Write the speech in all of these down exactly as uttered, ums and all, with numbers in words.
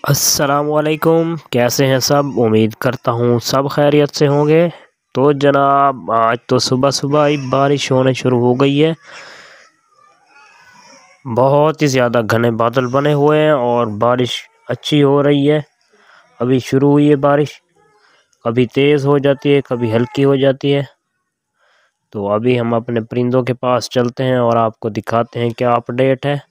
अस्सलामुअलैकुम, कैसे हैं सब। उम्मीद करता हूँ सब खैरियत से होंगे। तो जनाब, आज तो सुबह सुबह ही बारिश होने शुरू हो गई है। बहुत ही ज़्यादा घने बादल बने हुए हैं और बारिश अच्छी हो रही है। अभी शुरू हुई है बारिश, कभी तेज़ हो जाती है, कभी हल्की हो जाती है। तो अभी हम अपने परिंदों के पास चलते हैं और आपको दिखाते हैं क्या अपडेट है।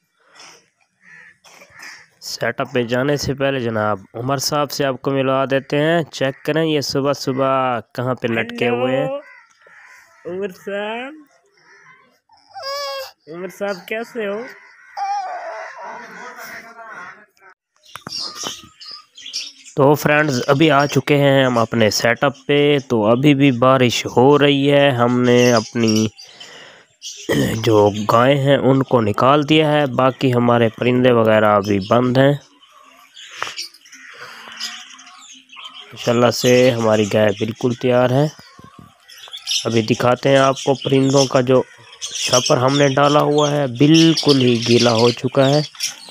सेटअप पे जाने से पहले जनाब उमर साहब से आपको मिलवा देते हैं। चेक करें ये सुबह सुबह कहाँ पे लटके हुए हैं। उमर साहब, उमर साहब कैसे हो। तो फ्रेंड्स, अभी आ चुके हैं हम अपने सेटअप पे। तो अभी भी बारिश हो रही है। हमने अपनी जो गायें हैं उनको निकाल दिया है, बाकी हमारे परिंदे वगैरह अभी बंद हैं। माशाल्लाह से हमारी गाय बिल्कुल तैयार है। अभी दिखाते हैं आपको परिंदों का जो छप्पर हमने डाला हुआ है, बिल्कुल ही गीला हो चुका है।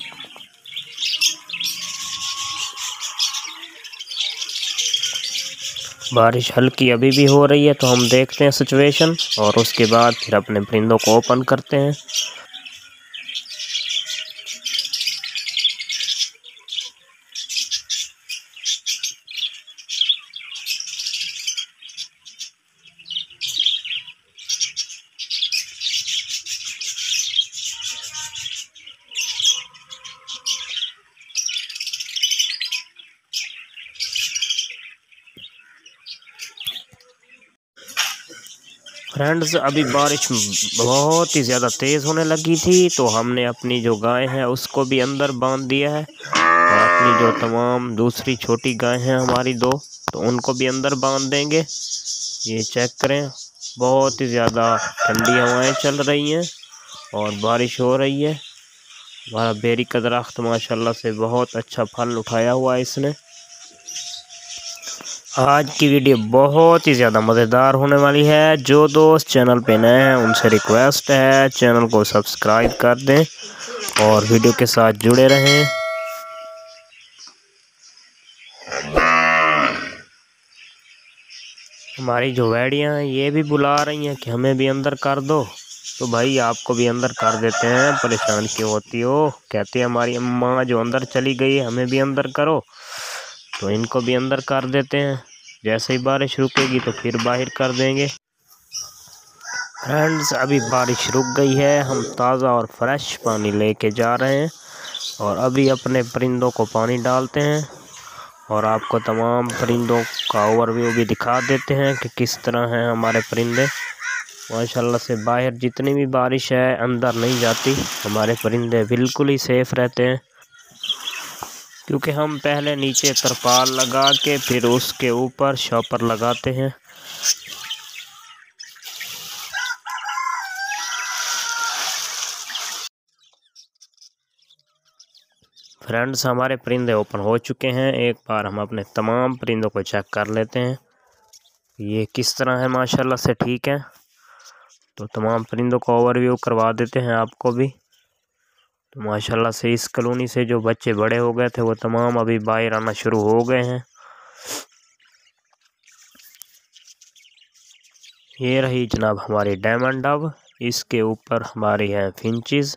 बारिश हल्की अभी भी हो रही है, तो हम देखते हैं सिचुएशन और उसके बाद फिर अपने परिंदों को ओपन करते हैं। फ्रेंड्स, अभी बारिश बहुत ही ज़्यादा तेज़ होने लगी थी, तो हमने अपनी जो गाय है उसको भी अंदर बांध दिया है और अपनी जो तमाम दूसरी छोटी गाय हैं हमारी दो, तो उनको भी अंदर बांध देंगे। ये चेक करें, बहुत ही ज़्यादा ठंडी हवाएं चल रही हैं और बारिश हो रही है। हमारा बेरी का दरख्त माशाल्लाह से बहुत अच्छा फल उठाया हुआ है इसने। आज की वीडियो बहुत ही ज़्यादा मज़ेदार होने वाली है। जो दोस्त चैनल पे नए हैं उनसे रिक्वेस्ट है चैनल को सब्सक्राइब कर दें और वीडियो के साथ जुड़े रहें। हमारी जो वैड़ियाँ हैं ये भी बुला रही हैं कि हमें भी अंदर कर दो। तो भाई आपको भी अंदर कर देते हैं, परेशान क्यों होती हो। कहती है हमारी अम्मा जो अंदर चली गई है हमें भी अंदर करो, तो इनको भी अंदर कर देते हैं। जैसे ही बारिश रुकेगी तो फिर बाहर कर देंगे। फ्रेंड्स, अभी बारिश रुक गई है, हम ताज़ा और फ्रेश पानी लेके जा रहे हैं और अभी अपने परिंदों को पानी डालते हैं और आपको तमाम परिंदों का ओवरव्यू भी दिखा देते हैं कि किस तरह हैं हमारे परिंदे। माशाल्लाह से बाहर जितनी भी बारिश है अंदर नहीं जाती, हमारे परिंदे बिल्कुल ही सेफ़ रहते हैं, क्योंकि हम पहले नीचे तरपाल लगा के फिर उसके ऊपर शॉपर लगाते हैं। फ्रेंड्स, हमारे परिंदे ओपन हो चुके हैं। एक बार हम अपने तमाम परिंदों को चेक कर लेते हैं ये किस तरह है। माशाल्लाह से ठीक है, तो तमाम परिंदों को ओवरव्यू करवा देते हैं आपको भी। तो माशाल्लाह से इस कॉलोनी से जो बच्चे बड़े हो गए थे वो तमाम अभी बाहर आना शुरू हो गए हैं। ये रही जनाब हमारी डायमंड डव, इसके ऊपर हमारी हैं फिंचेस।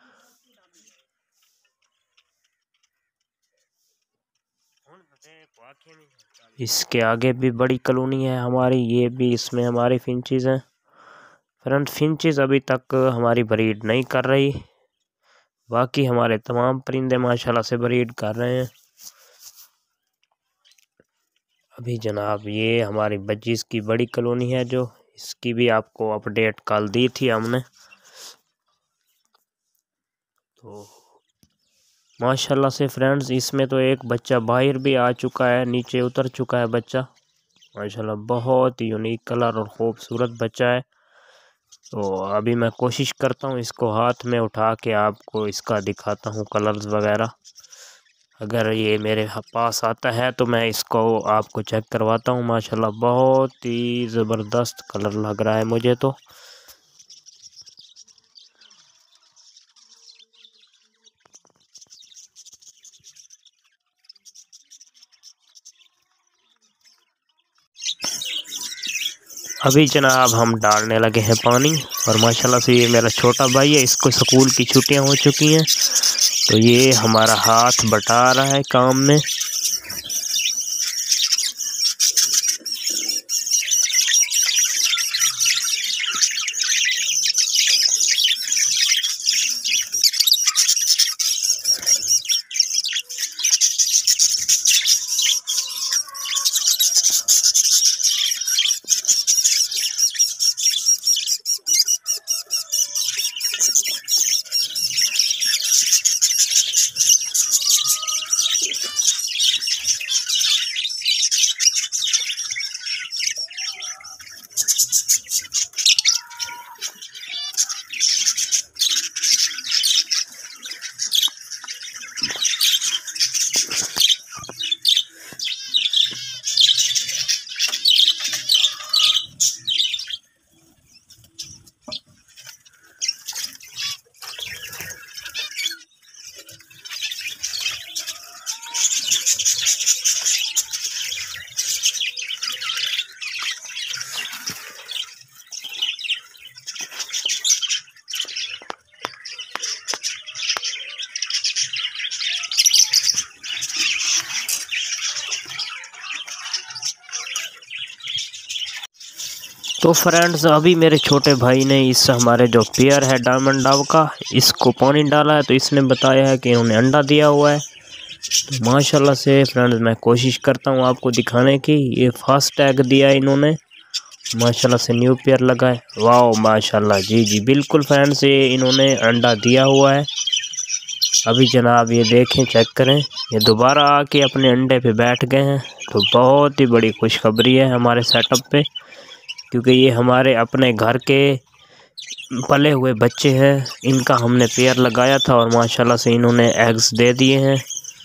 इसके आगे भी बड़ी कॉलोनी है हमारी, ये भी इसमें हमारी फिंचेस हैं। फ्रेंड, फिंचेस अभी तक हमारी ब्रीड नहीं कर रही, बाकी हमारे तमाम परिंदे माशाल्लाह से ब्रीड कर रहे हैं। अभी जनाब ये हमारी बज्जीज की बड़ी कॉलोनी है, जो इसकी भी आपको अपडेट कल दी थी हमने। तो माशाल्लाह से फ्रेंड्स, इसमें तो एक बच्चा बाहर भी आ चुका है, नीचे उतर चुका है बच्चा। माशाल्लाह बहुत ही यूनिक कलर और ख़ूबसूरत बच्चा है। तो अभी मैं कोशिश करता हूँ इसको हाथ में उठा के आपको इसका दिखाता हूँ कलर्स वगैरह। अगर ये मेरे पास आता है तो मैं इसको आपको चेक करवाता हूँ। माशाल्लाह बहुत ही ज़बरदस्त कलर लग रहा है मुझे तो। अभी जनाब हम डालने लगे हैं पानी। और माशाल्लाह से ये मेरा छोटा भाई है, इसको स्कूल की छुट्टियां हो चुकी हैं, तो ये हमारा हाथ बटा रहा है काम में। तो फ्रेंड्स अभी मेरे छोटे भाई ने इस हमारे जो पेयर है डायमंड डव का, इसको पानी डाला है, तो इसने बताया है कि इन्होंने अंडा दिया हुआ है। तो माशाल्लाह से फ्रेंड्स मैं कोशिश करता हूँ आपको दिखाने की। ये फर्स्ट टैग दिया है इन्होंने, माशाल्लाह से न्यू पेयर लगा है। वाह माशाल्लाह, जी जी बिल्कुल फ्रेंड्स, ये इन्होंने अंडा दिया हुआ है। अभी जनाब ये देखें, चेक करें, ये दोबारा आके अपने अंडे पे बैठ गए हैं। तो बहुत ही बड़ी खुशखबरी है हमारे सेटअप पे, क्योंकि ये हमारे अपने घर के पले हुए बच्चे हैं। इनका हमने पेयर लगाया था और माशाल्लाह से इन्होंने एग्स दे दिए हैं।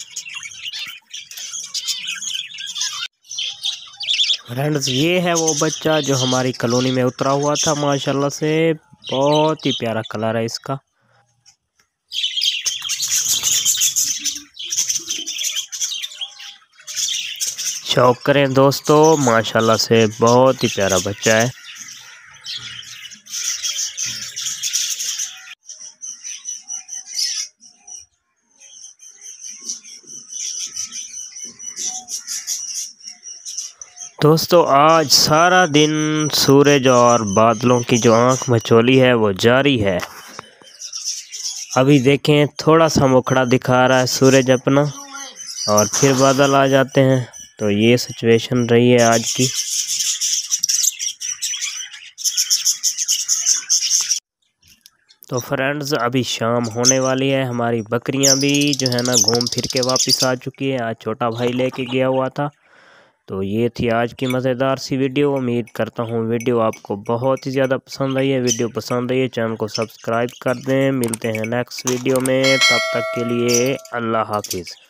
फ्रेंड्स ये है वो बच्चा जो हमारी कॉलोनी में उतरा हुआ था। माशाल्लाह से बहुत ही प्यारा कलर है इसका। शौक करें दोस्तों, माशाल्लाह से बहुत ही प्यारा बच्चा है। दोस्तों आज सारा दिन सूरज और बादलों की जो आंख मचोली है वो जारी है। अभी देखें थोड़ा सा मुखड़ा दिखा रहा है सूरज अपना, और फिर बादल आ जाते हैं। तो ये सिचुएशन रही है आज की। तो फ्रेंड्स अभी शाम होने वाली है, हमारी बकरियां भी जो है ना घूम फिर के वापस आ चुकी है। आज छोटा भाई लेके गया हुआ था। तो ये थी आज की मज़ेदार सी वीडियो। उम्मीद करता हूँ वीडियो आपको बहुत ही ज़्यादा पसंद आई है। वीडियो पसंद आई है चैनल को सब्सक्राइब कर दें। मिलते हैं नेक्स्ट वीडियो में, तब तक के लिए अल्लाह हाफिज़।